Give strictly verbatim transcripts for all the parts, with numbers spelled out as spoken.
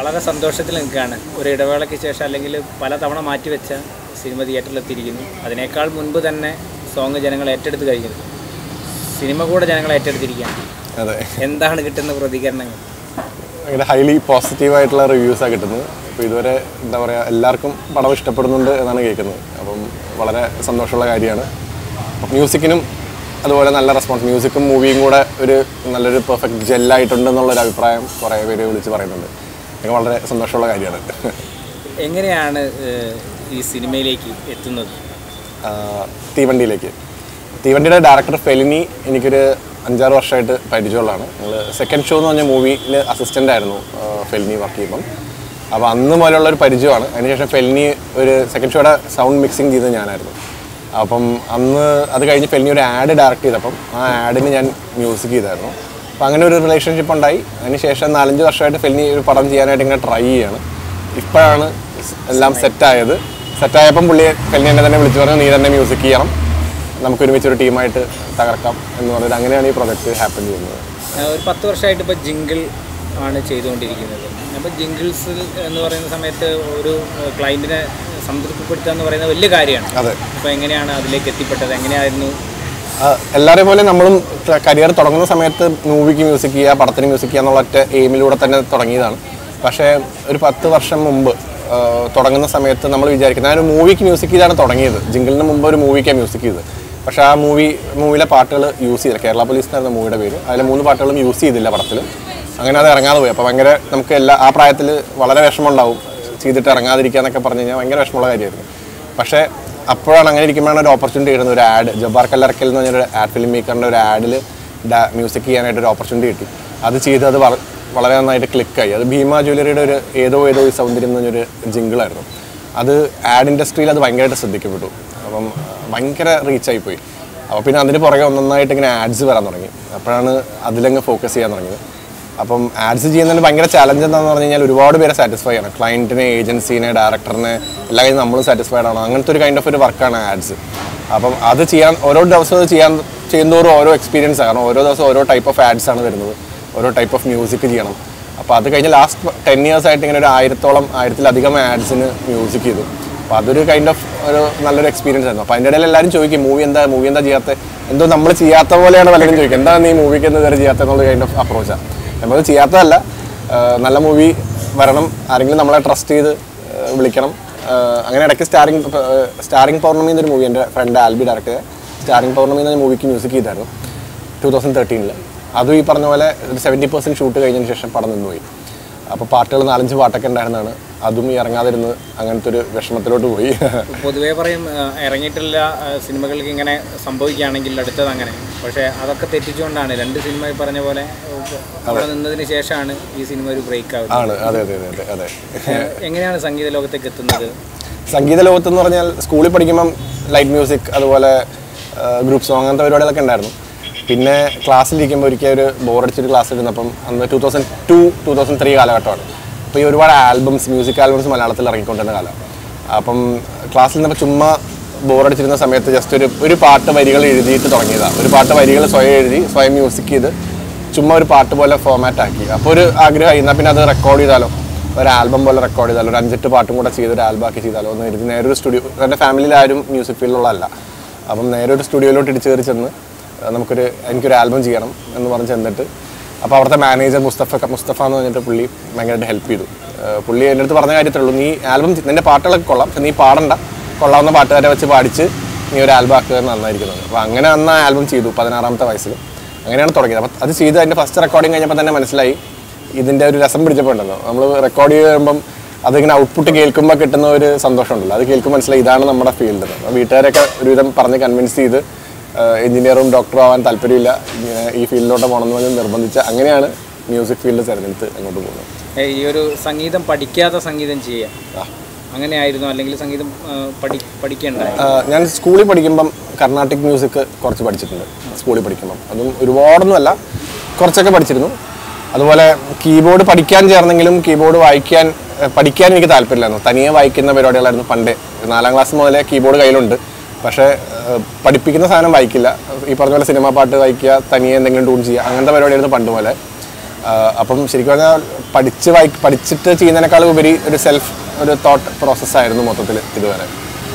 വളരെ സന്തോഷത്തിൽ നിൽക്കുകയാണ്. ഒരു ഇടവേളയ്ക്ക് ശേഷം അല്ലെങ്കിൽ പല തവണ മാറ്റിവെച്ച സിനിമ തിയേറ്ററിലെത്തിയിരിക്കുന്നു. അതിനേക്കാൾ മുൻപ് തന്നെ സോങ് ജനങ്ങൾ ഏറ്റെടുത്ത് കഴിഞ്ഞത്, സിനിമ കൂടെ ജനങ്ങൾ ഏറ്റെടുത്തിരിക്കുകയാണ്. അതെ, എന്താണ് കിട്ടുന്ന പ്രതികരണങ്ങൾ? ഭയങ്കര ഹൈലി പോസിറ്റീവായിട്ടുള്ള റിവ്യൂസാണ് കിട്ടുന്നത്. അപ്പോൾ ഇതുവരെ എന്താ പറയുക, എല്ലാവർക്കും പടം ഇഷ്ടപ്പെടുന്നുണ്ട് എന്നാണ് കേൾക്കുന്നത്. അപ്പം വളരെ സന്തോഷമുള്ള കാര്യമാണ്. മ്യൂസിക്കിനും അതുപോലെ നല്ല റെസ്പോൺസ്, മ്യൂസിക്കും മൂവിയും കൂടെ ഒരു നല്ലൊരു പെർഫെക്റ്റ് ജെല്ലായിട്ടുണ്ടെന്നുള്ളൊരു അഭിപ്രായം കുറേ പേര് വിളിച്ച് പറയുന്നുണ്ട്. എനിക്ക് വളരെ സന്തോഷമുള്ള കാര്യമാണ്. എങ്ങനെയാണ് ഈ സിനിമയിലേക്ക് എത്തുന്നത്? തീവണ്ടിയിലേക്ക് തീവണ്ടിയുടെ ഡയറക്ടർ ഫെലിനി എനിക്കൊരു അഞ്ചാറ് വർഷമായിട്ട് പരിചയമുള്ളതാണ്. ഞങ്ങൾ സെക്കൻഡ് ഷോ എന്ന് പറഞ്ഞ മൂവിയിൽ അസിസ്റ്റൻ്റ് ആയിരുന്നു ഫെലിനി വർക്ക് ചെയ്യുമ്പം. അപ്പോൾ അന്ന് മുതലുള്ളൊരു പരിചയമാണ്. അതിനുശേഷം ഫെലിനി ഒരു സെക്കൻഡ് ഷോയുടെ സൗണ്ട് മിക്സിങ് ചെയ്തത് ഞാനായിരുന്നു. അപ്പം അന്ന് അത് കഴിഞ്ഞ് ഫെലിനി ഒരു ആഡ് ഡയറക്റ്റ് ചെയ്തപ്പം ആ ആഡിന് ഞാൻ മ്യൂസിക് ചെയ്തായിരുന്നു. അപ്പോൾ അങ്ങനെ ഒരു റിലേഷൻഷിപ്പ് ഉണ്ടായി. അതിനുശേഷം നാലഞ്ച് വർഷമായിട്ട് ഫെലിനി ഒരു പടം ചെയ്യാനായിട്ട് ഇങ്ങനെ ട്രൈ ചെയ്യാണ്. ഇപ്പോഴാണ് എല്ലാം സെറ്റായത്. സെറ്റായപ്പം പുള്ളിയെ ഫെലിനി എന്നെ തന്നെ വിളിച്ചു പറഞ്ഞു, നീ തന്നെ മ്യൂസിക് ചെയ്യണം, നമുക്ക് ഒരുമിച്ചൊരു ടീമായിട്ട് തകർക്കാം എന്ന് പറഞ്ഞിട്ട് അങ്ങനെയാണ് ഈ പ്രൊജക്റ്റ് ഹാപ്പൻ ചെയ്യുന്നത്. ഒരു പത്ത് വർഷമായിട്ട് ഇപ്പോൾ ജിങ്കിൾ ആണ് ചെയ്തുകൊണ്ടിരിക്കുന്നത്. അപ്പോൾ ജിങ്കിൾസ് എന്ന് പറയുന്ന സമയത്ത് ഒരു ക്ലയൻറ്റിനെ സംതൃപ്തിപ്പെടുത്തുക എന്ന് പറയുന്നത് വലിയ കാര്യമാണ്. അതെ. അപ്പോൾ എങ്ങനെയാണ് അതിലേക്ക് എത്തിപ്പെട്ടത്? എങ്ങനെയായിരുന്നു? എല്ലാവരെയും പോലെ നമ്മളും കരിയർ തുടങ്ങുന്ന സമയത്ത് മൂവിക്ക് മ്യൂസിക് ചെയ്യുക, പടത്തിന് മ്യൂസിക് ചെയ്യുക എന്നുള്ള ഒറ്റ എയിമിലൂടെ തന്നെ തുടങ്ങിയതാണ്. പക്ഷേ ഒരു പത്ത് വർഷം മുമ്പ് തുടങ്ങുന്ന സമയത്ത് നമ്മൾ വിചാരിക്കുന്നത്, ഞാൻ ഒരു മൂവിക്ക് മ്യൂസിക് ചെയ്താണ് തുടങ്ങിയത്. ജിങ്കിളിന് മുമ്പ് ഒരു മൂവിക്കാണ് മ്യൂസിക് ചെയ്തത്. പക്ഷേ ആ മൂവി മൂവിയിലെ പാട്ടുകൾ യൂസ് ചെയ്തില്ല. കേരള പോലീസ് എന്നായിരുന്നു മൂവിയുടെ പേര്. അതിലെ മൂന്ന് പാട്ടുകളും യൂസ് ചെയ്തില്ല പടത്തിൽ. അങ്ങനെ അത് ഇറങ്ങാതെ പോയി. അപ്പോൾ ഭയങ്കര നമുക്ക് എല്ലാ ആ പ്രായത്തിൽ വളരെ വിഷമമുണ്ടാവും, ചെയ്തിട്ട് ഇറങ്ങാതിരിക്കുക എന്നൊക്കെ പറഞ്ഞു കഴിഞ്ഞാൽ ഭയങ്കര വിഷമമുള്ള കാര്യമായിരുന്നു. പക്ഷേ അപ്പോഴാണ് അങ്ങനെ ഇരിക്കുമ്പോഴാണ് ഒരു ഓപ്പർച്യൂണിറ്റി കിട്ടുന്നത്. ഒരു ആഡ്, ജബ്ബാർ കല്ലറക്കൽ എന്ന് പറഞ്ഞൊരു ആഡ് ഫിലിം മേക്കറിൻ്റെ ഒരു ആഡിൽ മ്യൂസിക് ചെയ്യാനായിട്ട് ഒരു ഓപ്പർച്യൂണിറ്റി കിട്ടി. അത് ചെയ്ത് അത് വളരെ നന്നായിട്ട് ക്ലിക്കായി. അത് ഭീമ ജ്വല്ലറിയുടെ ഒരു ഏതോ ഏതോ സൗന്ദര്യം എന്ന് പറഞ്ഞൊരു ജിങ്കിളായിരുന്നു. അത് ആഡ് ഇൻഡസ്ട്രിയിൽ അത് ഭയങ്കരമായിട്ട് ശ്രദ്ധിക്കപ്പെട്ടു. അപ്പം ഭയങ്കര റീച്ചായിപ്പോയി. അപ്പോൾ പിന്നെ അതിന് പുറകെ ഒന്നൊന്നായിട്ട് ഇങ്ങനെ ആഡ്സ് വരാൻ തുടങ്ങി. അപ്പോഴാണ് അതിലങ്ങ് ഫോക്കസ് ചെയ്യാൻ തുടങ്ങിയത്. അപ്പം ആഡ്സ് ചെയ്യുന്നതിന് ഭയങ്കര ചലഞ്ച് എന്താണെന്ന് പറഞ്ഞു കഴിഞ്ഞാൽ ഒരുപാട് പേരെ സാറ്റിസ്ഫൈ ചെയ്യണം. ക്ലയൻറ്റിനെ, ഏജൻസീനെ, ഡയറക്ടറിനെ എല്ലാ കാര്യം നമ്മൾ സാറ്റിസ്ഫൈഡ് ആണ്. അങ്ങനത്തെ ഒരു കൈൻഡ് ഓഫ് ഒരു വർക്കാണ് ആഡ്സ്. അപ്പം അത് ചെയ്യാൻ ഓരോ ദിവസവും അത് ചെയ്യാൻ ചെയ്യുന്നതോറും ഓരോ എക്സ്പീരിയൻസ് ആണ്. ഓരോ ദിവസം ഓരോ ടൈപ്പ് ഓഫ് ആഡ്സ് ആണ് വരുന്നത്, ഓരോ ടൈപ്പ് ഓഫ് മ്യൂസിക് ചെയ്യണം. അപ്പോൾ അത് കഴിഞ്ഞ് ലാസ്റ്റ് ടെൻ ഇയേഴ്സ് ആയിട്ട് ഇങ്ങനെ ഒരു ആയിരത്തോളം ആയിരത്തിലധികം ആഡ്സിന് മ്യൂസിക് ചെയ്തു. അപ്പോൾ അതൊരു കൈൻഡ് ഓഫ് ഒരു നല്ലൊരു എക്സ്പീരിയൻസ് ആയിരുന്നു. അപ്പോൾ അതിൻ്റെ ഇടയിൽ എല്ലാവരും ചോദിക്കും, മൂവി എന്താ മൂവി എന്താ ചെയ്യാത്ത, എന്തോ നമ്മൾ ചെയ്യാത്ത പോലെയാണ് പലരും ചോദിക്കുക, എന്താണ് നീ മൂവിക്ക് എന്ന് ഇതുവരെ ചെയ്യാത്ത എന്നുള്ള കൈൻഡ് ഓഫ് അപ്രോച്ചാണ്. നമ്മൾ ചെയ്യാത്തതല്ല, നല്ല മൂവി വരണം, ആരെങ്കിലും നമ്മളെ ട്രസ്റ്റ് ചെയ്ത് വിളിക്കണം. അങ്ങനെ ഇടയ്ക്ക് സ്റ്റാറിങ് സ്റ്റാറിങ് പൗർണമി എന്നൊരു മൂവി എൻ്റെ ഫ്രണ്ട് ആൽബി ഡയറക്റ്റ് ചെയ്ത സ്റ്റാറിങ് പൗർണമി എന്ന മൂവിക്ക് മ്യൂസിക് ചെയ്തായിരുന്നു ടൂ തൗസൻഡ് തേർട്ടീനിൽ. അതും ഈ പറഞ്ഞ പോലെ ഒരു സെവൻറ്റി പെർസെൻറ്റ് ഷൂട്ട് കഴിഞ്ഞതിന് ശേഷം പടം നിന്നുപോയി. അപ്പോൾ പാട്ടുകൾ നാലഞ്ച് പാട്ടൊക്കെ ഉണ്ടായിരുന്നതാണ്. അതും ഇറങ്ങാതിരുന്നത് അങ്ങനത്തെ ഒരു വിഷമത്തിലോട്ട് പോയി. പൊതുവേ പറയും ഇറങ്ങിയിട്ടുള്ള സിനിമകൾക്ക് ഇങ്ങനെ സംഭവിക്കുകയാണെങ്കിൽ അടുത്തത് അങ്ങനെ, പക്ഷേ അതൊക്കെ തെറ്റിച്ചുകൊണ്ടാണ് രണ്ട് സിനിമ പറഞ്ഞ പോലെ അവിടെ നിന്നതിന് ശേഷമാണ് ഈ സിനിമ ഒരു ബ്രേക്ക് ആവുന്നത്. ആണ്. അതെ അതെ അതെ അതെ. എങ്ങനെയാണ് സംഗീത ലോകത്തേക്ക് എത്തുന്നത്? സംഗീത ലോകത്തെന്ന് പറഞ്ഞാൽ സ്കൂളിൽ പഠിക്കുമ്പം ലൈറ്റ് മ്യൂസിക്, അതുപോലെ ഗ്രൂപ്പ് സോങ്, അങ്ങനത്തെ പരിപാടികളൊക്കെ ഉണ്ടായിരുന്നു. പിന്നെ ക്ലാസ്സിലിരിക്കുമ്പോൾ ഒരിക്കൽ ഒരു ബോറടിച്ചൊരു ക്ലാസ് ഇരുന്നപ്പം അന്ന് two thousand two two thousand three കാലഘട്ടമാണ്. അപ്പോൾ ഈ ഒരുപാട് ആൽബംസ്, മ്യൂസിക് ആൽബംസ് മലയാളത്തിൽ ഇറങ്ങിക്കൊണ്ടിരുന്ന കാലം. അപ്പം ക്ലാസ്സിൽ നിന്നപ്പോൾ ചുമ്മാ ബോറടിച്ചിരുന്ന സമയത്ത് ജസ്റ്റ് ഒരു ഒരു പാട്ട് വരികൾ എഴുതിയിട്ട് തുടങ്ങിയതാണ്. ഒരു പാട്ട് വരികൾ സ്വയം എഴുതി സ്വയം മ്യൂസിക് ചെയ്ത് ചുമ്മാ ഒരു പാട്ട് പോലെ ഫോമാറ്റ് ആക്കി. അപ്പോൾ ഒരു ആഗ്രഹമായി, എന്നാൽ പിന്നെ അത് റെക്കോർഡ് ചെയ്താലോ, ഒരു ആൽബം പോലെ റെക്കോർഡ് ചെയ്താലോ, ഒരു അഞ്ചെട്ട് പാട്ടും കൂടെ ചെയ്ത് ഒരു ആൽബം ആക്കി ചെയ്താലോ എന്ന് എഴുതി നേരെ ഒരു സ്റ്റുഡിയോ, എൻ്റെ ഫാമിലിയിൽ ആരും മ്യൂസിക് ഫീൽഡിലുള്ളതല്ല. അപ്പം നേരെ ഒരു സ്റ്റുഡിയോയിലോട്ട് ഇടിച്ച് കയറി ചെന്ന് നമുക്കൊരു എനിക്കൊരു ആൽബം ചെയ്യണം എന്ന് പറഞ്ഞ് ചെന്നിട്ട്, അപ്പോൾ അവിടുത്തെ മാനേജർ മുസ്തഫ മുസ്തഫ എന്ന് പറഞ്ഞിട്ട് പുള്ളി ഭയങ്കരമായിട്ട് ഹെൽപ്പ് ചെയ്തു. പുള്ളി എൻ്റെ അടുത്ത് പറഞ്ഞ കാര്യത്തിലുള്ളൂ, നീ ആൽബം നിൻ്റെ പാട്ടുകളൊക്കെ കൊള്ളാം, പക്ഷെ നീ പാടണ്ട, കൊള്ളാവുന്ന പാട്ടുകാരെ വെച്ച് പാടിച്ച് നീ ഒരു ആൽബം ആക്കുക നന്നായിരിക്കുന്നത്. അപ്പോൾ അങ്ങനെ അന്ന് ആ ആൽബം ചെയ്തു പതിനാറാമത്തെ വയസ്സിൽ. അങ്ങനെയാണ് തുടങ്ങിയത്. അപ്പോൾ അത് ചെയ്ത് അതിൻ്റെ ഫസ്റ്റ് റെക്കോർഡിങ് കഴിഞ്ഞപ്പോൾ തന്നെ മനസ്സിലായി ഇതിൻ്റെ ഒരു രസം പിടിച്ചപ്പോൾ ഉണ്ടല്ലോ, നമ്മൾ റെക്കോർഡ് ചെയ്യുമ്പം അതിങ്ങനെ ഔട്ട്പുട്ട് കേൾക്കുമ്പോൾ കിട്ടുന്ന ഒരു സന്തോഷമുണ്ടല്ലോ, അത് കേൾക്കുമ്പോൾ മനസ്സിലായി ഇതാണ് നമ്മുടെ ഫീൽഡ്. അപ്പോൾ വീട്ടുകാരൊക്കെ ഒരുവിധം പറഞ്ഞ് കൺവിൻസ് ചെയ്ത് എഞ്ചിനീയറും ഡോക്ടറും ആവാൻ താല്പര്യമില്ല, ഈ ഫീൽഡിലോട്ട് പോകണമെന്ന് പറഞ്ഞ് നിർബന്ധിച്ച അങ്ങനെയാണ് മ്യൂസിക് ഫീൽഡ് തിരഞ്ഞെടുത്ത് അങ്ങോട്ട് പോകുന്നത്. ഈ ഒരു സംഗീതം പഠിക്കാത്ത സംഗീതം ചെയ്യാം അങ്ങനെയായിരുന്നു, അല്ലെങ്കിൽ സംഗീതം പഠി പഠിക്കേണ്ടായി? ഞാൻ സ്കൂളിൽ പഠിക്കുമ്പം കർണാട്ടിക് മ്യൂസിക് കുറച്ച് പഠിച്ചിട്ടുണ്ട്. സ്കൂളിൽ പഠിക്കുമ്പം അതും ഒരുപാടൊന്നുമല്ല, കുറച്ചൊക്കെ പഠിച്ചിരുന്നു. അതുപോലെ കീബോർഡ് പഠിക്കാൻ ചേർന്നെങ്കിലും കീബോർഡ് വായിക്കാൻ പഠിക്കാൻ എനിക്ക് താല്പര്യമില്ലായിരുന്നു. തനിയെ വായിക്കുന്ന പരിപാടികളായിരുന്നു പണ്ടേ. നാലാം ക്ലാസ് മുതലേ കീബോർഡ് കയ്യിലുണ്ട്, പക്ഷേ പഠിപ്പിക്കുന്ന സാധനം വായിക്കില്ല. ഈ പറഞ്ഞ പോലെ സിനിമ പാട്ട് വായിക്കുക, തനിയെ എന്തെങ്കിലും ട്യൂൺ ചെയ്യുക, അങ്ങനത്തെ പരിപാടിയായിരുന്നു പണ്ട് പോലെ. അപ്പം ശരിക്കും പറഞ്ഞാൽ പഠിച്ച് വായി പഠിച്ചിട്ട് ചെയ്യുന്നതിനേക്കാൾ ഉപരി ഒരു സെൽഫ് ഒരു തോട്ട് പ്രോസസ്സായിരുന്നു മൊത്തത്തിൽ ഇതുവരെ.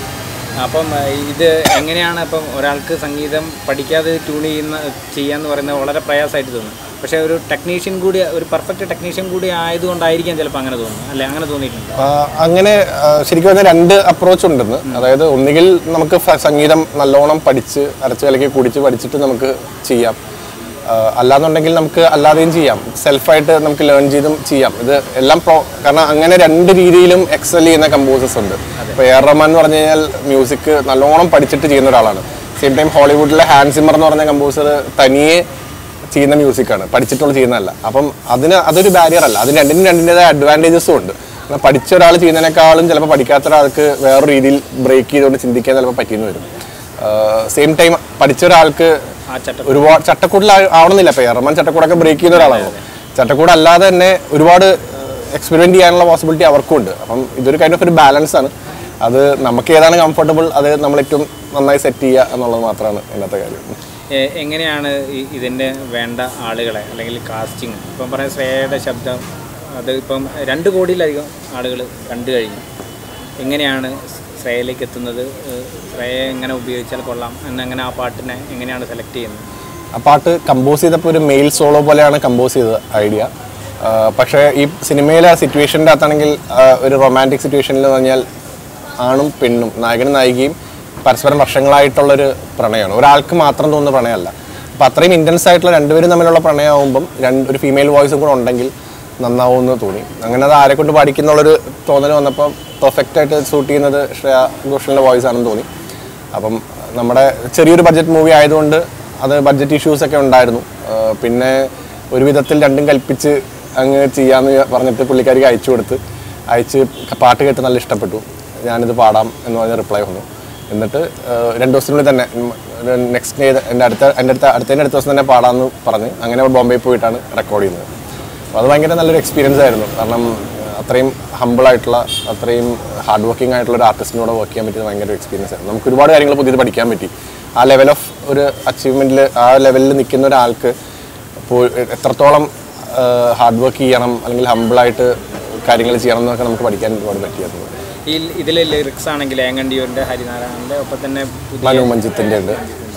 അപ്പം ഇത് എങ്ങനെയാണ് അപ്പം ഒരാൾക്ക് സംഗീതം പഠിക്കാതെ ട്യൂൺ ചെയ്യുന്ന ചെയ്യാന്ന് പറയുന്നത് വളരെ പ്രയാസമായിട്ട് തോന്നും. പക്ഷേ ഒരു ടെക്നീഷ്യൻ കൂടി ഒരു പെർഫെക്റ്റ് ടെക്നീഷ്യൻ കൂടി ആയതുകൊണ്ടായിരിക്കാം ചിലപ്പോൾ അങ്ങനെ തോന്നുന്നു അല്ലെ? അങ്ങനെ തോന്നിയിട്ടുണ്ട്? അങ്ങനെ ശരിക്കും പറഞ്ഞാൽ രണ്ട് അപ്രോച്ച് ഉണ്ടെന്ന്. അതായത് ഒന്നുകിൽ നമുക്ക് സംഗീതം നല്ലോണം പഠിച്ച് അരച്ച് കലക്കി കുടിച്ച് പഠിച്ചിട്ട് നമുക്ക് ചെയ്യാം, അല്ലാന്നുണ്ടെങ്കിൽ നമുക്ക് അല്ലാതെയും ചെയ്യാം, സെൽഫായിട്ട് നമുക്ക് ലേൺ ചെയ്തും ചെയ്യാം. ഇത് എല്ലാം പ്രോ കാരണം അങ്ങനെ രണ്ട് രീതിയിലും എക്സൽ ചെയ്യുന്ന കമ്പോസേഴ്സ് ഉണ്ട്. ഇപ്പോൾ എ ആർ റഹ്മാൻ എന്ന് പറഞ്ഞു കഴിഞ്ഞാൽ മ്യൂസിക് നല്ലോണം പഠിച്ചിട്ട് ചെയ്യുന്ന ഒരാളാണ്. സെയിം ടൈം ഹോളിവുഡിലെ ഹാൻസ് സിമ്മർ എന്ന് പറഞ്ഞ കമ്പോസർ തനിയെ ചെയ്യുന്ന മ്യൂസിക്കാണ്, പഠിച്ചിട്ടുള്ള ചെയ്യുന്നതല്ല. അപ്പം അതിന് അതൊരു ബാരിയർ അല്ല, അതിന് രണ്ടിനും രണ്ടിൻ്റെതായ അഡ്വാൻറ്റേജസും ഉണ്ട്. പഠിച്ച ഒരാൾ ചെയ്യുന്നതിനേക്കാളും ചിലപ്പോൾ പഠിക്കാത്ത ഒരാൾക്ക് വേറെ രീതിയിൽ ബ്രേക്ക് ചെയ്തുകൊണ്ട് ചിന്തിക്കാൻ ചിലപ്പോൾ പറ്റിയെന്ന് വരും. സെയിം ടൈം പഠിച്ച ഒരാൾക്ക് ഒരുപാട് ചട്ടക്കൂടിൽ ആവണമെന്നില്ല. ഇപ്പോൾ റഹ്മാൻ ചട്ടക്കൂടൊക്കെ ബ്രേക്ക് ചെയ്യുന്ന ഒരാളാണ്. ചട്ടക്കൂട് അല്ലാതെ തന്നെ ഒരുപാട് എക്സ്പെരിമെൻറ്റ് ചെയ്യാനുള്ള പോസിബിലിറ്റി അവർക്കും ഉണ്ട്. അപ്പം ഇതൊരു കൈൻഡ് ഓഫ് ഒരു ബാലൻസ് ആണ്. അത് നമുക്ക് ഏതാണ് കംഫർട്ടബിൾ അത് നമ്മൾ ഏറ്റവും നന്നായി സെറ്റ് ചെയ്യുക എന്നുള്ളത് മാത്രമാണ് ഇന്നത്തെ കാര്യം. എങ്ങനെയാണ് ഇതിൻ്റെ വേണ്ട ആളുകളെ അല്ലെങ്കിൽ കാസ്റ്റിംഗ് ഇപ്പം പറയാം ശ്രേയയുടെ ശബ്ദം അത് ഇപ്പം രണ്ട് കോടിയിലധികം ആളുകൾ കണ്ടു കഴിഞ്ഞു. എങ്ങനെയാണ് ശ്രേയയിലേക്ക് എത്തുന്നത്? ശ്രേയ എങ്ങനെ ഉപയോഗിച്ചാൽ കൊള്ളാം എന്നങ്ങനെ ആ പാട്ടിനെ എങ്ങനെയാണ് സെലക്ട് ചെയ്യുന്നത്? ആ പാട്ട് കമ്പോസ് ചെയ്തപ്പോൾ ഒരു മെയിൽ സോളോ പോലെയാണ് കമ്പോസ് ചെയ്തത് ഐഡിയ. പക്ഷേ ഈ സിനിമയിലെ സിറ്റുവേഷൻ്റെ അകത്താണെങ്കിൽ ഒരു റൊമാൻറ്റിക് സിറ്റുവേഷനിൽ പറഞ്ഞാൽ ആണും പെണ്ണും നായകനും നായികയും പരസ്പരം വർഷങ്ങളായിട്ടുള്ളൊരു പ്രണയമാണ്, ഒരാൾക്ക് മാത്രം തോന്നുന്ന പ്രണയമല്ല. അപ്പോൾ അത്രയും ഇൻറ്റൻസ് ആയിട്ടുള്ള രണ്ടുപേരും തമ്മിലുള്ള പ്രണയമാകുമ്പം രണ്ട് ഒരു ഫീമെയിൽ വോയിസും കൂടെ ഉണ്ടെങ്കിൽ നന്നാവുമെന്ന് തോന്നി. അങ്ങനെ അത് ആരെ കൊണ്ട് പഠിക്കുന്നുള്ളൊരു തോന്നൽ വന്നപ്പോൾ പെർഫെക്റ്റായിട്ട് ഷൂട്ട് ചെയ്യുന്നത് ശ്രേയ ഘോഷലിൻ്റെ വോയിസ് ആണെന്ന് തോന്നി. അപ്പം നമ്മുടെ ചെറിയൊരു ബഡ്ജറ്റ് മൂവി ആയതുകൊണ്ട് അത് ബഡ്ജറ്റ് ഇഷ്യൂസൊക്കെ ഉണ്ടായിരുന്നു. പിന്നെ ഒരു വിധത്തിൽ രണ്ടും കൽപ്പിച്ച് അങ്ങ് ചെയ്യാമെന്ന് പറഞ്ഞിട്ട് പുള്ളിക്കാരിക്ക് അയച്ചു കൊടുത്ത് അയച്ച് പാട്ട് കേട്ട് നല്ല ഇഷ്ടപ്പെട്ടു, ഞാനിത് പാടാം എന്ന് പറഞ്ഞ റിപ്ലൈ വന്നു. എന്നിട്ട് രണ്ട് ദിവസത്തിനുള്ളിൽ തന്നെ നെക്സ്റ്റ് ഡേ എൻ്റെ അടുത്ത എൻ്റെ അടുത്ത അടുത്തതിൻ്റെ അടുത്ത ദിവസം തന്നെ പാടാമെന്ന് പറഞ്ഞ് അങ്ങനെ ബോംബെയിൽ പോയിട്ടാണ് റെക്കോർഡ് ചെയ്യുന്നത്. അപ്പോൾ അത് ഭയങ്കര നല്ലൊരു എക്സ്പീരിയൻസ് ആയിരുന്നു. കാരണം അത്രയും ഹമ്പിളായിട്ടുള്ള അത്രയും ഹാർഡ് വർക്കിംഗ് ആയിട്ടുള്ള ഒരു ആർട്ടിസ്റ്റിനോട് വർക്ക് ചെയ്യാൻ പറ്റിയത് ഭയങ്കര എക്സ്പീരിയൻസ് ആയിരുന്നു. നമുക്ക് ഒരുപാട് കാര്യങ്ങൾ പുതിയത് പഠിക്കാൻ പറ്റി. ആ ലെവൽ ഓഫ് ഒരു അച്ചീവ്മെൻറ്റിൽ ആ ലെവലിൽ നിൽക്കുന്ന ഒരാൾക്ക് ഇപ്പോൾ എത്രത്തോളം ഹാർഡ് വർക്ക് ചെയ്യണം അല്ലെങ്കിൽ ഹമ്പിളായിട്ട് കാര്യങ്ങൾ ചെയ്യണം എന്നൊക്കെ നമുക്ക് പഠിക്കാൻ ഒരുപാട് പറ്റിയായിരുന്നു. ഈ ഇതിലെ ലിറിക്സ് ആണെങ്കിൽ ഏങ്ങണ്ടിയൂരിൻ്റെ ഹരിനാരായണൻ്റെ ഒപ്പം തന്നെ മനു മഞ്ജിത്തിൻ്റെ ഉണ്ട്.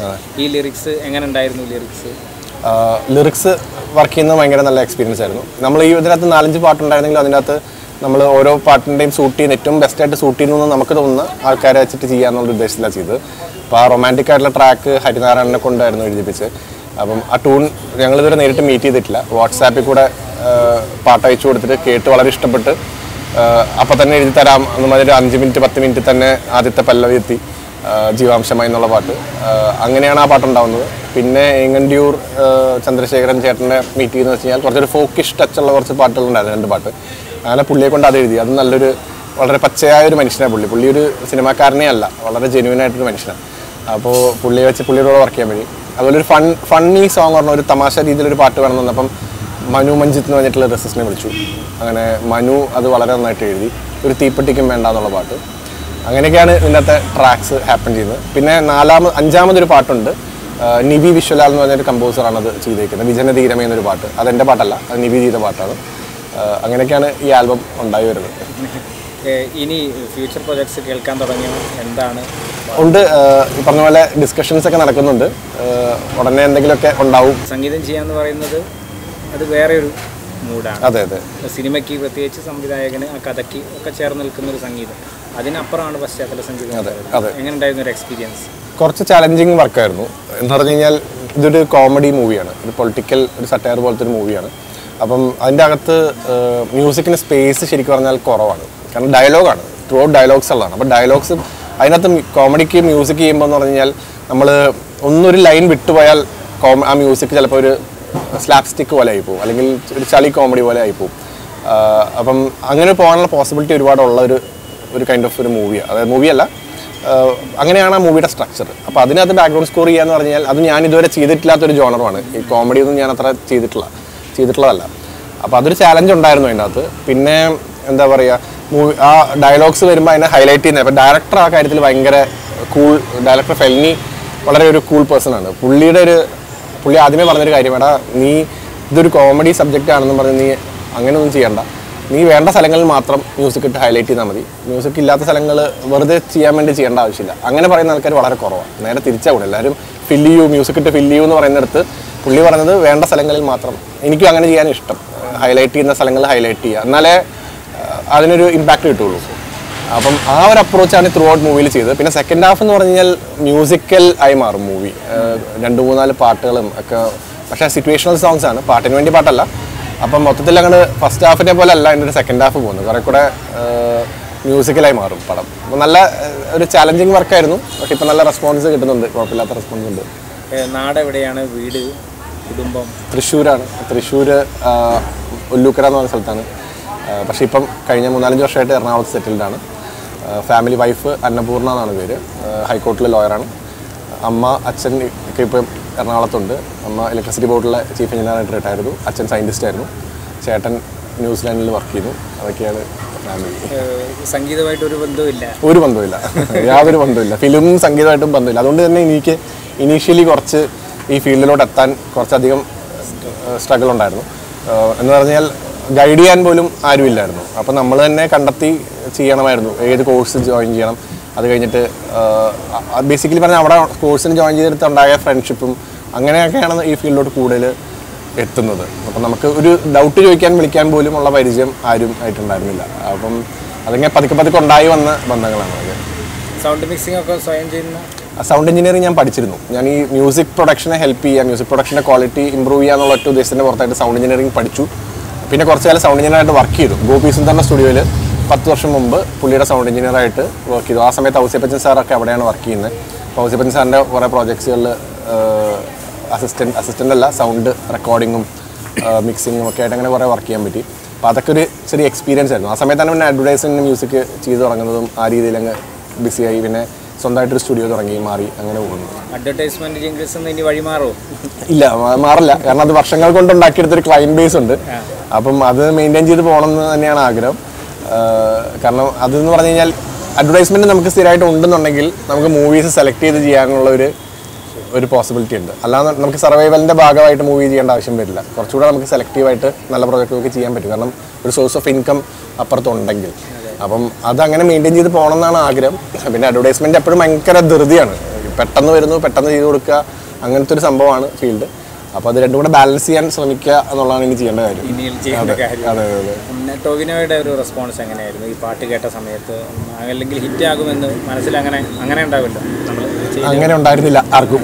ഈ ലിറിക്സ് എങ്ങനെ ഉണ്ടായിരുന്നു? ലിറിക്സ് ലിറിക്സ് വർക്ക് ചെയ്യുന്നത് ഭയങ്കര നല്ല എക്സ്പീരിയൻസ് ആയിരുന്നു. നമ്മൾ ഈ ഇതിനകത്ത് നാലഞ്ച് പാട്ടുണ്ടായിരുന്നെങ്കിൽ അതിനകത്ത് നമ്മൾ ഓരോ പാട്ടിൻ്റെയും സൂട്ട് ചെയ്യുന്ന ഏറ്റവും ബെസ്റ്റായിട്ട് സൂട്ട് ചെയ്യുന്നു നമുക്ക് തോന്നുന്ന ആൾക്കാരെ വെച്ചിട്ട് ചെയ്യാന്നുള്ള ഉദ്ദേശത്തിലാണ് ചെയ്തത്. അപ്പോൾ ആ റൊമാൻറ്റിക് ആയിട്ടുള്ള ട്രാക്ക് ഹരിനാരായണനെ കൊണ്ടായിരുന്നു എഴുതിപ്പിച്ച്. അപ്പം ആ ട്യൂൺ ഞങ്ങളിതുവരെ നേരിട്ട് മീറ്റ് ചെയ്തിട്ടില്ല, വാട്സാപ്പിൽ കൂടെ പാട്ട് അയച്ചു കൊടുത്തിട്ട് കേട്ട് വളരെ ഇഷ്ടപ്പെട്ട് അപ്പം തന്നെ എഴുതി തരാം എന്നുമാതിരി ഒരു അഞ്ച് മിനിറ്റ് പത്ത് മിനിറ്റ് തന്നെ ആദ്യത്തെ പല്ലവി എത്തി ജീവാംശമായി എന്നുള്ള പാട്ട്. അങ്ങനെയാണ് ആ പാട്ടുണ്ടാവുന്നത്. പിന്നെ ഏങ്ങണ്ടിയൂർ ചന്ദ്രശേഖരൻ ചേട്ടനെ മീറ്റ് ചെയ്യുന്നത് വെച്ച് കഴിഞ്ഞാൽ കുറച്ചൊരു ഫോക്കിഷ് ടച്ചുള്ള കുറച്ച് പാട്ടുകളുണ്ടായിരുന്നു, രണ്ട് പാട്ട്. അങ്ങനെ പുള്ളിയെ കൊണ്ട് അത് എഴുതി. അത് നല്ലൊരു വളരെ പച്ചയായ ഒരു മനുഷ്യനാണ് പുള്ളി. പുള്ളി ഒരു സിനിമാക്കാരനെ അല്ല, വളരെ ജെന്യൂനായിട്ടൊരു മനുഷ്യനാണ്. അപ്പോൾ പുള്ളിയെ വെച്ച് പുള്ളിയോട് വർക്ക് ചെയ്യാൻ പറ്റി. അതുപോലെ ഒരു ഫൺ ഫണ്ണി സോങ് പറഞ്ഞ ഒരു തമാശ രീതിയിലൊരു പാട്ട് വേണം വന്നപ്പം മനു മഞ്ജിത്ത് എന്ന് പറഞ്ഞിട്ടുള്ള റെസിസ്റ്റിനെ വിളിച്ചു. അങ്ങനെ മനു അത് വളരെ നന്നായിട്ട് എഴുതി. ഒരു തീപ്പെട്ടിക്കും വേണ്ട എന്നുള്ള പാട്ട്. അങ്ങനെയൊക്കെയാണ് ഇന്നത്തെ ട്രാക്സ് ഹാപ്പൻ ചെയ്യുന്നത്. പിന്നെ നാലാമത് അഞ്ചാമതൊരു പാട്ടുണ്ട്, നിവി വിശ്വലാൽ എന്ന് പറഞ്ഞൊരു കമ്പോസറാണ് അത് ചെയ്തേക്കുന്നത്. വിജനധീരമേ എന്നൊരു പാട്ട്. അതെൻ്റെ പാട്ടല്ല, അത് നിവി ചെയ്ത പാട്ടാണ്. അങ്ങനെയൊക്കെയാണ് ഈ ആൽബം ഉണ്ടായി വരുന്നത്. ഇനി ഫ്യൂച്ചർ പ്രൊജക്ട്സ് കേൾക്കാൻ തുടങ്ങിയോ? എന്താണ് ഉണ്ട്, ഈ പറഞ്ഞ പോലെ ഡിസ്കഷൻസ് ഒക്കെ നടക്കുന്നുണ്ട്. ഉടനെ എന്തെങ്കിലുമൊക്കെ ഉണ്ടാവും. സംഗീതം ചെയ്യാന്ന് പറയുന്നത് അത് വേറെ ഒരു മൂഡാണ്. അതെ അതെ. സിനിമയ്ക്ക് പ്രത്യേകിച്ച് സംവിധായകന് ആ കഥയ്ക്ക് ഒക്കെ ചേർന്ന് നിൽക്കുന്ന ഒരു സംഗീതം, അതിനപ്പുറമാണ് പശ്ചാത്തല സംഗീതം. എങ്ങനെ ഉണ്ടായിരുന്ന ഒരു എക്സ്പീരിയൻസ്? കുറച്ച് ചലഞ്ചിങ് വർക്കായിരുന്നു. എന്ന് പറഞ്ഞു കഴിഞ്ഞാൽ ഇതൊരു കോമഡി മൂവിയാണ്, ഒരു പൊളിറ്റിക്കൽ ഒരു സട്ടയർ പോലത്തെ ഒരു മൂവിയാണ്. അപ്പം അതിൻ്റെ അകത്ത് മ്യൂസിക്കിന് സ്പേസ് ശരിക്കും പറഞ്ഞാൽ കുറവാണ്. കാരണം ഡയലോഗാണ്, ത്രൂ ഔട്ട് ഡയലോഗ്സ് ഉള്ളതാണ്. അപ്പോൾ ഡയലോഗ്സ് അതിനകത്ത് കോമഡിക്ക് മ്യൂസിക് ചെയ്യുമ്പോൾ എന്ന് പറഞ്ഞു കഴിഞ്ഞാൽ നമ്മൾ ഒന്നൊരു ലൈൻ വിട്ടുപോയാൽ കോമ ആ മ്യൂസിക് ചിലപ്പോൾ ഒരു സ്ലാപ്പ് സ്റ്റിക്ക് പോലെ ആയിപ്പോവും, അല്ലെങ്കിൽ ഒരു ചളി കോമഡി പോലെ ആയിപ്പോവും. അപ്പം അങ്ങനെ പോകാനുള്ള പോസിബിലിറ്റി ഒരുപാടുള്ള ഒരു ഒരു കൈൻഡ് ഓഫ് ഒരു മൂവിയാണ്. അതായത് മൂവിയല്ല, അങ്ങനെയാണ് ആ മൂവിയുടെ സ്ട്രക്ചർ. അപ്പോൾ അതിനകത്ത് ബാക്ക്ഗ്രൗണ്ട് സ്കോർ ചെയ്യുക എന്ന് പറഞ്ഞാൽ അത് ഞാൻ ഇതുവരെ ചെയ്തിട്ടില്ലാത്തൊരു ജോണറുമാണ്. ഈ കോമഡിയൊന്നും ഞാൻ അത്ര ചെയ്തിട്ടുള്ള ചെയ്തിട്ടുള്ളതല്ല. അപ്പോൾ അതൊരു ചാലഞ്ച് ഉണ്ടായിരുന്നു അതിൻ്റെ അകത്ത്. പിന്നെ എന്താ പറയുക, മൂവി ആ ഡയലോഗ്സ് വരുമ്പോൾ അതിനെ ഹൈലൈറ്റ് ചെയ്യുന്നത്. അപ്പോൾ ഡയറക്ടർ ആ കാര്യത്തിൽ ഭയങ്കര കൂൾ, ഡയറക്ടർ ഫെൽനി വളരെ ഒരു കൂൾ പേഴ്സൺ ആണ്. പുള്ളിയുടെ ഒരു പുള്ളി ആദ്യമേ പറഞ്ഞൊരു കാര്യം, എടാ നീ ഇതൊരു കോമഡി സബ്ജക്റ്റ് ആണെന്ന് പറഞ്ഞ് നീ അങ്ങനെയൊന്നും ചെയ്യണ്ട, നീ വേണ്ട സ്ഥലങ്ങളിൽ മാത്രം മ്യൂസിക് ഇട്ട് ഹൈലൈറ്റ് ചെയ്താൽ മതി, മ്യൂസിക് ഇല്ലാത്ത സ്ഥലങ്ങൾ വെറുതെ ചെയ്യാൻ വേണ്ടി ചെയ്യേണ്ട ആവശ്യമില്ല. അങ്ങനെ പറയുന്ന ആൾക്കാർ വളരെ കുറവാണ്. നേരെ തിരിച്ചാവും, എല്ലാവരും ഫില്ല് ചെയ്യൂ, മ്യൂസിക് ഇട്ട് ഫില്ല് ചെയ്യൂ എന്ന് പറയുന്നിടത്ത് പുള്ളി പറഞ്ഞത് വേണ്ട സ്ഥലങ്ങളിൽ മാത്രം. എനിക്കും അങ്ങനെ ചെയ്യാൻ ഇഷ്ടം, ഹൈലൈറ്റ് ചെയ്യുന്ന സ്ഥലങ്ങൾ ഹൈലൈറ്റ് ചെയ്യുക, എന്നാലേ അതിനൊരു ഇമ്പാക്റ്റ് കിട്ടുള്ളൂ. അപ്പം ആ ഒരു അപ്രോച്ചാണ് ത്രൂ ഔട്ട് മൂവിയിൽ ചെയ്തത്. പിന്നെ സെക്കൻഡ് ഹാഫ് എന്ന് പറഞ്ഞു കഴിഞ്ഞാൽ മ്യൂസിക്കൽ ആയി മാറും മൂവി. രണ്ട് മൂന്നാല് പാട്ടുകളും ഒക്കെ, പക്ഷേ സിറ്റുവേഷണൽ സോങ്സ് ആണ്, പാട്ടിന് വേണ്ടി പാട്ടല്ല. അപ്പം മൊത്തത്തിൽ അങ്ങോട്ട് ഫസ്റ്റ് ഹാഫിനെ പോലെ അല്ല എൻ്റെ ഒരു സെക്കൻഡ് ഹാഫ് പോകുന്നത്, കുറേ കൂടെ മ്യൂസിക്കലായി മാറും പടം. അപ്പോൾ നല്ല ഒരു ചാലഞ്ചിങ് വർക്കായിരുന്നു, പക്ഷേ ഇപ്പം നല്ല റെസ്പോൺസ് കിട്ടുന്നുണ്ട്, കുഴപ്പമില്ലാത്ത റെസ്പോൺസ് ഉണ്ട്. നാട് എവിടെയാണ്? വീട്, കുടുംബം? തൃശ്ശൂരാണ്. തൃശ്ശൂർ ഒല്ലൂക്കര എന്ന് പറഞ്ഞ സ്ഥലത്താണ്. പക്ഷേ ഇപ്പം കഴിഞ്ഞ മൂന്നാലഞ്ച് വർഷമായിട്ട് എറണാകുളത്ത് സെറ്റിൽഡാണ്. ഫാമിലി വൈഫ് അന്നപൂർണ എന്നാണ് പേര്, ഹൈക്കോർട്ടിലെ ലോയറാണ്. അമ്മ അച്ഛൻ ഒക്കെ ഇപ്പം എറണാകുളത്തുണ്ട്. അമ്മ ഇലക്ട്രിസിറ്റി ബോർഡിലെ ചീഫ് എഞ്ചിനീയറായിട്ട് റിട്ടയർ ചെയ്തു. അച്ഛൻ സയൻറ്റിസ്റ്റ് ആയിരുന്നു. ചേട്ടൻ ന്യൂസിലാൻഡിൽ വർക്ക് ചെയ്തു. അതൊക്കെയാണ് ഫാമിലി. സംഗീതമായിട്ട് ഒരു ബന്ധമില്ല? ഒരു ബന്ധമില്ല, യാതൊരു ബന്ധമില്ല. ഫിലിമും സംഗീതമായിട്ടും ബന്ധമില്ല. അതുകൊണ്ട് തന്നെ എനിക്ക് ഇനീഷ്യലി കുറച്ച് ഈ ഫീൽഡിലോട്ട് എത്താൻ കുറച്ചധികം സ്ട്രഗിൾ ഉണ്ടായിരുന്നു. എന്ന് പറഞ്ഞാൽ ഗൈഡ് ചെയ്യാൻ പോലും ആരുമില്ലായിരുന്നു. അപ്പം നമ്മൾ തന്നെ കണ്ടെത്തി ചെയ്യണമായിരുന്നു, ഏത് കോഴ്സ് ജോയിൻ ചെയ്യണം. അത് കഴിഞ്ഞിട്ട് ബേസിക്കലി പറഞ്ഞാൽ അവിടെ കോഴ്സിന് ജോയിൻ ചെയ്തെടുത്ത് ഉണ്ടായ ഫ്രണ്ട്ഷിപ്പും അങ്ങനെയൊക്കെയാണ് ഈ ഫീൽഡിലോട്ട് കൂടുതൽ എത്തുന്നത്. അപ്പം നമുക്ക് ഒരു ഡൗട്ട് ചോദിക്കാൻ വിളിക്കാൻ പോലും ഉള്ള പരിചയം ആരും ആയിട്ടുണ്ടായിരുന്നില്ല. അപ്പം അതിങ്ങനെ പതുക്കെ പതുക്കെ ഉണ്ടായി വന്ന ബന്ധങ്ങളാണ് അത്. സൗണ്ട് മിക്സിംഗ് ഒക്കെ സ്വയം ചെയ്യുന്ന? സൗണ്ട് എഞ്ചിനീയറിംഗ് ഞാൻ പഠിച്ചിരുന്നു. ഞാൻ ഈ മ്യൂസിക് പ്രൊഡക്ഷനെ ഹെൽപ്പ് ചെയ്യുക, മ്യൂസിക് പ്രൊഡക്ഷൻ്റെ ക്വാളിറ്റി ഇമ്പ്രൂവ് ചെയ്യുക എന്നുള്ള ഒറ്റ ഉദ്ദേശത്തിൻ്റെ പുറത്തായിട്ട് സൗണ്ട് എഞ്ചിനീയറിംഗ് പഠിച്ചു. പിന്നെ കുറച്ച് കാലം സൗണ്ട് എഞ്ചിനീയറായിട്ട് വർക്ക് ചെയ്തു. ഗോപി സുന്ദറിൻ്റെ സ്റ്റുഡിയോയിൽ പത്ത് വർഷം മുമ്പ് പുള്ളിയുടെ സൗണ്ട് എഞ്ചിനീയറായിട്ട് വർക്ക് ചെയ്തു. ആ സമയത്ത് ഔസേപ്പച്ചൻ സാറൊക്കെ അവിടെയാണ് വർക്ക് ചെയ്യുന്നത്. അപ്പോൾ ഔസേപ്പച്ചൻ സാറിൻ്റെ കുറേ പ്രോജക്ട്സുകളിൽ അസിസ്റ്റൻറ്റ് അസിസ്റ്റൻ്റ് അല്ല സൗണ്ട് റെക്കോർഡിങ്ങും മിക്സിങ്ങും ഒക്കെ ആയിട്ട് അങ്ങനെ കുറേ വർക്ക് ചെയ്യാൻ പറ്റി. അപ്പോൾ അതൊക്കെ ഒരു ചെറിയ എക്സ്പീരിയൻസ് ആയിരുന്നു. ആ സമയത്താണ് പിന്നെ അഡ്വർടൈസിംഗ് മ്യൂസിക് ചെയ്ത് തുടങ്ങുന്നതും ആ രീതിയിൽ അങ്ങ് ബിസിയായി. പിന്നെ സ്വന്തമായിട്ടൊരു സ്റ്റുഡിയോ തുടങ്ങി, മാറി, അങ്ങനെ പോകുന്നു. അഡ്വർടൈസ്മെന്റ് ജിംഗിൾസ് ഇനി വഴി മാറുമോ? ഇല്ല, മാറില്ല. കാരണം അത് വർഷങ്ങൾ കൊണ്ട് ഉണ്ടാക്കിയെടുത്തൊരു ക്ലയൻറ്റ് ബേസ് ഉണ്ട്. അപ്പം അത് മെയിൻറ്റെയിൻ ചെയ്ത് പോകണമെന്ന് തന്നെയാണ് ആഗ്രഹം. കാരണം അതെന്ന് പറഞ്ഞു കഴിഞ്ഞാൽ അഡ്വർടൈസ്മെൻറ്റ് നമുക്ക് സ്ഥിരമായിട്ട് ഉണ്ടെന്നുണ്ടെങ്കിൽ നമുക്ക് മൂവീസ് സെലക്ട് ചെയ്ത് ചെയ്യാനുള്ള ഒരു ഒരു പോസിബിലിറ്റി ഉണ്ട്. അല്ലാതെ നമുക്ക് സർവൈവലിൻ്റെ ഭാഗമായിട്ട് മൂവി ചെയ്യേണ്ട ആവശ്യം വരില്ല. കുറച്ചുകൂടെ നമുക്ക് സെലക്റ്റീവായിട്ട് നല്ല പ്രോജക്റ്റൊക്കെ ചെയ്യാൻ പറ്റും. കാരണം ഒരു സോഴ്സ് ഓഫ് ഇൻകം അപ്പുറത്തുണ്ടെങ്കിൽ. അപ്പം അതങ്ങനെ മെയിൻറ്റെയിൻ ചെയ്ത് പോകണം എന്നാണ് ആഗ്രഹം. പിന്നെ അഡ്വർടൈസ്മെൻറ്റ് എപ്പോഴും ഭയങ്കര ധൃതിയാണ്, പെട്ടെന്ന് വരുന്നു പെട്ടെന്ന് ചെയ്ത് കൊടുക്കുക, അങ്ങനത്തെ ഒരു സംഭവമാണ് ഫീൽഡ്. അപ്പോൾ അത് രണ്ടും കൂടെ ബാലൻസ് ചെയ്യാൻ ശ്രമിക്കുക എന്നുള്ളതാണ് ഇനി ചെയ്യേണ്ട കാര്യം. അതെ അതെ. പിന്നെ ടോവിനോയുടെ ഒരു റെസ്പോൺസ് എങ്ങനെയായിരുന്നു ഈ പാട്ട് കേട്ട സമയത്ത്? അല്ലെങ്കിൽ ഹിറ്റ് ആകുമെന്ന് മനസ്സിൽ അങ്ങനെ അങ്ങനെ ഉണ്ടാവില്ല? അങ്ങനെ ഉണ്ടായിരുന്നില്ല ആർക്കും.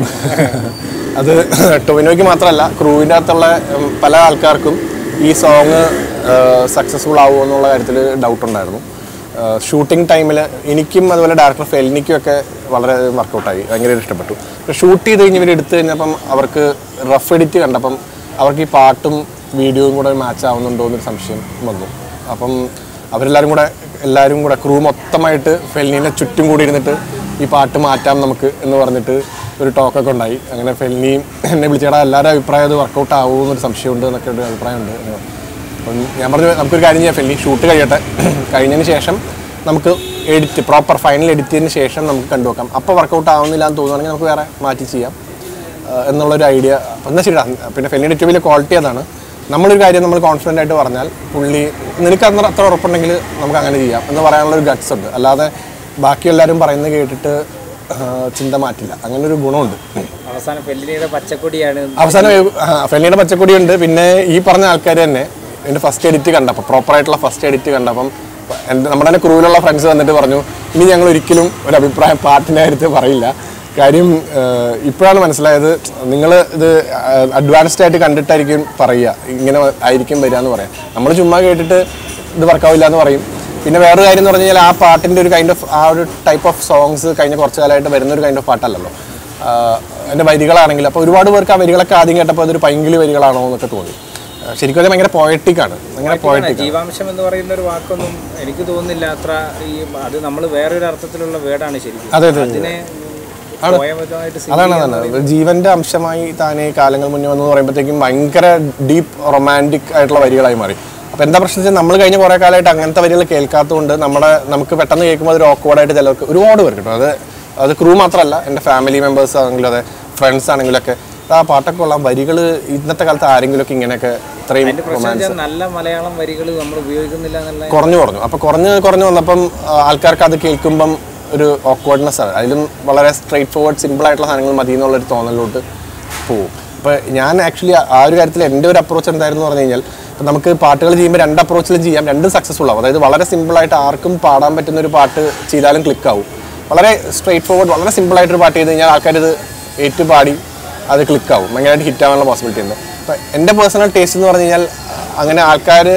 അത് ടോവിനോയ്ക്ക് മാത്രമല്ല, ക്രൂവിൻ്റെ അകത്തുള്ള പല ആൾക്കാർക്കും ഈ സോങ് സക്സസ്ഫുൾ ആവുമോ എന്നുള്ള കാര്യത്തിൽ ഡൗട്ടുണ്ടായിരുന്നു. ഷൂട്ടിംഗ് ടൈമിൽ എനിക്കും അതുപോലെ ഡയറക്ടർ ഫെലിനിക്കും ഒക്കെ വളരെ വർക്കൗട്ടായി, ഭയങ്കര ഇഷ്ടപ്പെട്ടു. പക്ഷേ ഷൂട്ട് ചെയ്ത് കഴിഞ്ഞ് ഇവർ എടുത്തു കഴിഞ്ഞപ്പം അവർക്ക് റഫ് എഡിറ്റ് കണ്ടപ്പം അവർക്ക് ഈ പാട്ടും വീഡിയോയും കൂടെ മാച്ച് ആവുന്നുണ്ടോ എന്നൊരു സംശയം വന്നു. അപ്പം അവരെല്ലാവരും കൂടെ എല്ലാവരും കൂടെ ക്രൂ മൊത്തമായിട്ട് ഫെലിനീനെ ചുറ്റും കൂടി ഇരുന്നിട്ട് ഈ പാട്ട് മാറ്റാം നമുക്ക് എന്ന് പറഞ്ഞിട്ട് ഒരു ടോക്കൊക്കെ ഉണ്ടായി. അങ്ങനെ ഫെലിനിയും എന്നെ വിളിച്ചേടാ എല്ലാവരും അഭിപ്രായം അത് വർക്കൗട്ട് ആവുമെന്നൊരു സംശയമുണ്ട് എന്നൊക്കെ ഒരു അഭിപ്രായമുണ്ട്. അപ്പം ഞാൻ പറഞ്ഞു നമുക്കൊരു കാര്യം ചെയ്യാം, ഫെലിനി ഷൂട്ട് കഴിയട്ടെ, കഴിഞ്ഞതിന് ശേഷം നമുക്ക് എഡിറ്റ് പ്രോപ്പർ ഫൈനൽ എഡിറ്റ് ചെയ്തതിന് ശേഷം നമുക്ക് കണ്ടുവെക്കാം. അപ്പോൾ വർക്കൗട്ട് ആവുന്നില്ല എന്ന് തോന്നുകയാണെങ്കിൽ നമുക്ക് വേറെ മാറ്റി ചെയ്യാം എന്നുള്ളൊരു ഐഡിയ. എന്നാൽ ശരിടാ. പിന്നെ ഫെലിനിയുടെ ഏറ്റവും വലിയ ക്വാളിറ്റി അതാണ്, നമ്മളൊരു കാര്യം നമ്മൾ കോൺഫിഡൻ്റ് ആയിട്ട് പറഞ്ഞാൽ പുള്ളി നിനക്ക് അത്ര അത്ര ഉറപ്പുണ്ടെങ്കിൽ നമുക്ക് അങ്ങനെ ചെയ്യാം എന്ന് പറയാനുള്ളൊരു ഗട്ട്സ് ഉണ്ട്. അല്ലാതെ ബാക്കി എല്ലാവരും പറയുന്നത് കേട്ടിട്ട് ചിന്ത മാറ്റില്ല, അങ്ങനെ ഒരു ഗുണമുണ്ട്. അവസാനം ഫെലിനിയുടെ പച്ചക്കൊടിയാണ്. അവസാനം ഫെലിനിയുടെ പച്ചക്കൊടിയുണ്ട്. പിന്നെ ഈ പറഞ്ഞ ആൾക്കാർ തന്നെ എൻ്റെ ഫസ്റ്റ് എഡിറ്റ് കണ്ടപ്പോൾ പ്രോപ്പറായിട്ടുള്ള ഫസ്റ്റ് എഡിറ്റ് കണ്ടപ്പം എൻ്റെ നമ്മുടെ തന്നെ ക്രൂവിലുള്ള ഫ്രണ്ട്സ് വന്നിട്ട് പറഞ്ഞു ഇനി ഞങ്ങൾ ഒരിക്കലും ഒരു അഭിപ്രായം പാട്ടിൻ്റെ കാര്യത്തിൽ പറയില്ല. കാര്യം ഇപ്പോഴാണ് മനസ്സിലായത്, നിങ്ങൾ ഇത് അഡ്വാൻസ്ഡ് ആയിട്ട് കണ്ടിട്ടായിരിക്കും പറയുക, ഇങ്ങനെ ആയിരിക്കും വരിക എന്ന് പറയാം. നമ്മൾ ചുമ്മാ കേട്ടിട്ട് ഇത് വർക്കാവില്ല എന്ന് പറയും. പിന്നെ വേറൊരു കാര്യം എന്ന് പറഞ്ഞു കഴിഞ്ഞാൽ ആ പാട്ടിൻ്റെ ഒരു കൈൻഡ് ഓഫ് ആ ഒരു ടൈപ്പ് ഓഫ് സോങ്സ് കഴിഞ്ഞ കുറച്ച് കാലമായിട്ട് വരുന്നൊരു കൈൻഡ് ഓഫ് പാട്ടല്ലല്ലോ എൻ്റെ വരികളാണെങ്കിൽ. അപ്പോൾ ഒരുപാട് പേർക്ക് ആ വരികളൊക്കെ ആദ്യം കേട്ടപ്പോൾ അതൊരു പൈങ്കിളി വരികളാണോ എന്നൊക്കെ തോന്നി. ശരിക്കും അത് ഭയങ്കര പോയറ്റിക്കാണ്. അങ്ങനെ പോയറ്റിക് ജീവാംശം എന്ന് പറയുന്ന ഒരു വാക്കൊന്നും എനിക്ക് തോന്നുന്നില്ല അത്ര ഈ അത് നമ്മൾ വേറൊരു അർത്ഥത്തിലുള്ള വേർഡാണ് ശരിക്കും. അതെ അതെ അതാണ് അതാണ് ജീവന്റെ അംശമായി താനേ കാലങ്ങൾ മുന്നേ വന്നു പറയുമ്പോഴത്തേക്കും ഭയങ്കര ഡീപ്പ് റൊമാൻറ്റിക് ആയിട്ടുള്ള വരികളായി മാറി. അപ്പോൾ എന്താ പ്രശ്നം വെച്ചാൽ നമ്മൾ കഴിഞ്ഞ കുറേ കാലമായിട്ട് അങ്ങനത്തെ വരികൾ കേൾക്കാത്തതുകൊണ്ട് നമ്മുടെ നമുക്ക് പെട്ടെന്ന് കേൾക്കുമ്പോൾ അതൊരു ഓക്വേർഡായിട്ട് ചിലർക്ക് ഒരുപാട് പേർക്ക് കിട്ടും. അത് അത് ക്രൂ മാത്രമല്ല, എൻ്റെ ഫാമിലി മെമ്പേഴ്സ് ആണെങ്കിലും അതെ ഫ്രണ്ട്സ് ആണെങ്കിലൊക്കെ ആ പാട്ടൊക്കെ കൊള്ളാം, വരികൾ ഇന്നത്തെ കാലത്ത് ആരെങ്കിലുമൊക്കെ ഇങ്ങനെയൊക്കെ ഇത്രയും നല്ല മലയാളം വരികൾ നമ്മൾ ഉപയോഗിക്കുന്നില്ല എന്നുള്ള കുറഞ്ഞു കുറഞ്ഞു. അപ്പോൾ കുറഞ്ഞ് കുറഞ്ഞു വന്നപ്പം ആൾക്കാർക്ക് അത് കേൾക്കുമ്പം ഒരു ഓക്വേർഡ്നെസ് ആണ്. അതിലും വളരെ സ്ട്രെയിറ്റ് ഫോർവേഡ് സിമ്പിൾ ആയിട്ടുള്ള സാധനങ്ങൾ മതി എന്നുള്ളൊരു തോന്നലിലോട്ട് പോകും. അപ്പോൾ ഞാൻ ആക്ച്വലി ആ ഒരു കാര്യത്തിൽ എൻ്റെ ഒരു അപ്രോച്ച് എന്തായിരുന്നു പറഞ്ഞു കഴിഞ്ഞാൽ, ഇപ്പം നമുക്ക് പാട്ടുകൾ ചെയ്യുമ്പോൾ രണ്ട് അപ്രോച്ചിലും ചെയ്യാം, രണ്ടും സക്സസ്ഫുൾ ആവും. അതായത് വളരെ സിമ്പിളായിട്ട് ആർക്കും പാടാൻ പറ്റുന്ന ഒരു പാട്ട് ചെയ്താലും ക്ലിക്കാവും. വളരെ സ്ട്രെയിറ്റ് ഫോർവേഡ് വളരെ സിമ്പിളായിട്ടൊരു പാട്ട് ചെയ്ത് കഴിഞ്ഞാൽ ആൾക്കാരിത് ഏറ്റുപാടി അത് ക്ലിക്കാവും, ഭയങ്കരമായിട്ട് ഹിറ്റ് ആവാനുള്ള പോസിബിലിറ്റി ഉണ്ട്. അപ്പോൾ എൻ്റെ പേഴ്സണൽ ടേസ്റ്റ് എന്ന് പറഞ്ഞു കഴിഞ്ഞാൽ അങ്ങനെ ആൾക്കാർ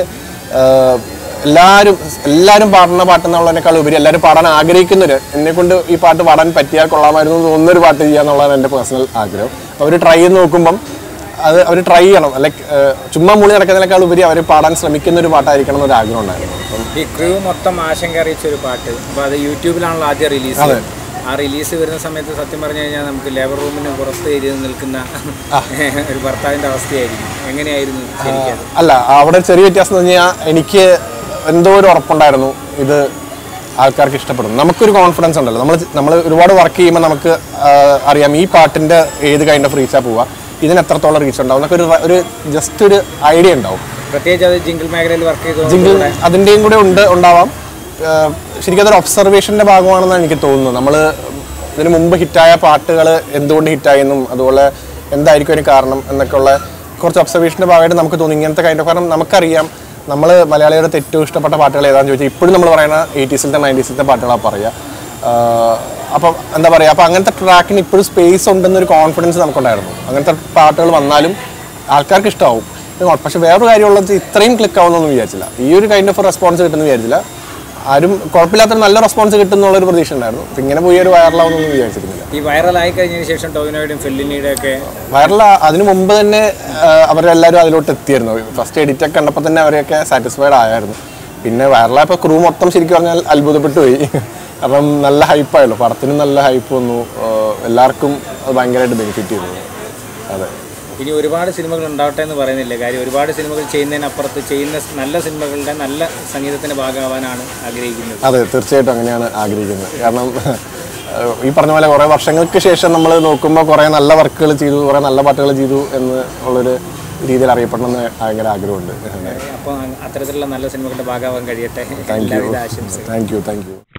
എല്ലാവരും എല്ലാവരും പാടുന്ന പാട്ടെന്നുള്ളതിനേക്കാൾ ഉപരി എല്ലാവരും പാടാൻ ആഗ്രഹിക്കുന്നവർ എന്നെക്കൊണ്ട് ഈ പാട്ട് പാടാൻ പറ്റിയാൽ കൊള്ളാമായിരുന്നു എന്ന് തോന്നുന്നൊരു പാട്ട് ചെയ്യുക എന്നുള്ളതാണ് എൻ്റെ പേഴ്സണൽ ആഗ്രഹം. അവർ ട്രൈ ചെയ്ത് നോക്കുമ്പം അത് അവർ ട്രൈ ചെയ്യണം, ലൈക്ക് ചുമ്മാ മൂളി നടക്കുന്നതിനേക്കാൾ ഉപരി അവർ പാടാൻ ശ്രമിക്കുന്ന ഒരു പാട്ടായിരിക്കണം എന്നൊരു ആഗ്രഹം ഉണ്ടായിരുന്നു. ഈ ക്രൂ മൊത്തം ആശങ്ക അറിയിച്ച ഒരു പാട്ട്, അപ്പോൾ അത് യൂട്യൂബിലാണല്ലോ ആദ്യം റിലീസ്. ആ റിലീസ് വരുന്ന സമയത്ത് സത്യം പറഞ്ഞു കഴിഞ്ഞാൽ നമുക്ക് ലേബർ റൂമിന് പുറത്ത് എഴുതി നിൽക്കുന്ന ഒരു ഭർത്താവിൻ്റെ അവസ്ഥയായിരിക്കും. എങ്ങനെയായിരുന്നു ശരിക്കും? അല്ല, അവിടെ ചെറിയ വ്യത്യാസം എന്ന് പറഞ്ഞാൽ എനിക്ക് എന്തോ ഒരു ഉറപ്പുണ്ടായിരുന്നു ഇത് ആൾക്കാർക്ക് ഇഷ്ടപ്പെടും. നമുക്കൊരു കോൺഫിഡൻസ് ഉണ്ടല്ലോ, നമ്മൾ നമ്മൾ ഒരുപാട് വർക്ക് ചെയ്യുമ്പോൾ നമുക്ക് അറിയാം ഈ പാട്ടിൻ്റെ ഏത് കൈൻഡ് ഓഫ് റീച്ചാണ് പോവുക, ഇതിന് എത്രത്തോളം റീച്ച് ഉണ്ടാവും എന്നൊക്കെ ഒരു ഒരു ജസ്റ്റ് ഒരു ഐഡിയ ഉണ്ടാവും. പ്രത്യേകിച്ച് അത് ജിംഗിൾ മേഖലയിൽ വർക്ക് ചെയ്തു ജിംഗിൾ അതിൻ്റെയും കൂടെ ഉണ്ട് ഉണ്ടാവാം. ശരിക്കും അതൊരു ഒബ്സർവേഷൻ്റെ ഭാഗമാണെന്നാണ് എനിക്ക് തോന്നുന്നത്. നമ്മൾ ഇതിന് മുമ്പ് ഹിറ്റായ പാട്ടുകൾ എന്തുകൊണ്ട് ഹിറ്റായെന്നും അതുപോലെ എന്തായിരിക്കും അതിന് കാരണം എന്നൊക്കെ ഉള്ള കുറച്ച് ഒബ്സർവേഷൻ്റെ ഭാഗമായിട്ട് നമുക്ക് തോന്നി ഇങ്ങനത്തെ കൈൻഡ് ഓഫ്. കാരണം നമുക്കറിയാം നമ്മൾ മലയാളികളുടെ ഏറ്റവും ഇഷ്ടപ്പെട്ട പാട്ടുകൾ ഏതാണെന്ന് ചോദിച്ചാൽ ഇപ്പോഴും നമ്മൾ പറയുന്ന എയ്റ്റീസിലത്തെ നയൻറ്റീസിലത്തെ പാട്ടുകളാണ് പറയുക. അപ്പം എന്താ പറയുക, അപ്പോൾ അങ്ങനത്തെ ട്രാക്കിന് ഇപ്പോഴും സ്പേസ് ഉണ്ടെന്നൊരു കോൺഫിഡൻസ് നമുക്കുണ്ടായിരുന്നു. അങ്ങനത്തെ പാട്ടുകൾ വന്നാലും ആൾക്കാർക്ക് ഇഷ്ടമാവും. പക്ഷേ വേറൊരു കാര്യമുള്ളത് ഇത്രയും ക്ലിക്ക് ആവുമെന്നൊന്നും വിചാരിച്ചില്ല, ഈ ഒരു കൈൻഡ് ഓഫ് റെസ്പോൺസ് കിട്ടുമെന്ന് വിചാരിച്ചില്ല. ആരും കുഴപ്പമില്ലാത്തൊരു നല്ല റെസ്പോൺസ് കിട്ടുന്നുള്ളൊരു പ്രതീക്ഷ ഉണ്ടായിരുന്നു. അപ്പം ഇങ്ങനെ പോയി ഒരു വൈറലാവുന്നൊന്നും വിചാരിച്ചിരുന്നില്ല. ഈ വൈറലായി കഴിഞ്ഞതിന് ശേഷം ടോവിനോയുടെയും ഫെല്ലിനിയുടെ ഒക്കെ വൈറൽ അതിന് മുമ്പ് തന്നെ അവരെല്ലാവരും അതിലോട്ട് എത്തിയിരുന്നു. ഫസ്റ്റ് എഡിറ്റൊക്കെ കണ്ടപ്പോൾ തന്നെ അവരെയൊക്കെ സാറ്റിസ്ഫൈഡ് ആയായിരുന്നു. പിന്നെ വൈറലായപ്പോൾ ക്രൂ മൊത്തം ശരിക്കും പറഞ്ഞാൽ അത്ഭുതപ്പെട്ടു പോയി. കാരണം നല്ല ഹൈപ്പായല്ലോ, പടത്തിനും നല്ല ഹൈപ്പ് വന്നു, എല്ലാവർക്കും അത് ഭയങ്കരമായിട്ട് ബെനിഫിറ്റ് ചെയ്തു. അതെ, ഇനി ഒരുപാട് സിനിമകൾ ഉണ്ടാവട്ടെ എന്ന് പറയുന്നില്ല. കാര്യം ഒരുപാട് സിനിമകൾ ചെയ്യുന്നതിനപ്പുറത്ത് ചെയ്യുന്ന നല്ല സിനിമകളുടെ നല്ല സംഗീതത്തിൻ്റെ ഭാഗമാവാനാണ് ആഗ്രഹിക്കുന്നത്. അതെ, തീർച്ചയായിട്ടും അങ്ങനെയാണ് ആഗ്രഹിക്കുന്നത്. കാരണം ഈ പറഞ്ഞ പോലെ കുറേ വർഷങ്ങൾക്ക് ശേഷം നമ്മൾ നോക്കുമ്പോൾ കുറേ നല്ല വർക്കുകൾ ചെയ്തു, കുറേ നല്ല പാട്ടുകൾ ചെയ്തു എന്ന് ഉള്ളൊരു രീതിയിൽ അറിയപ്പെടണമെന്ന് ഭയങ്കര ആഗ്രഹമുണ്ട്. അപ്പോൾ അത്തരത്തിലുള്ള നല്ല സിനിമകളുടെ ഭാഗമാവാൻ കഴിയട്ടെ. Thank you thank you thank U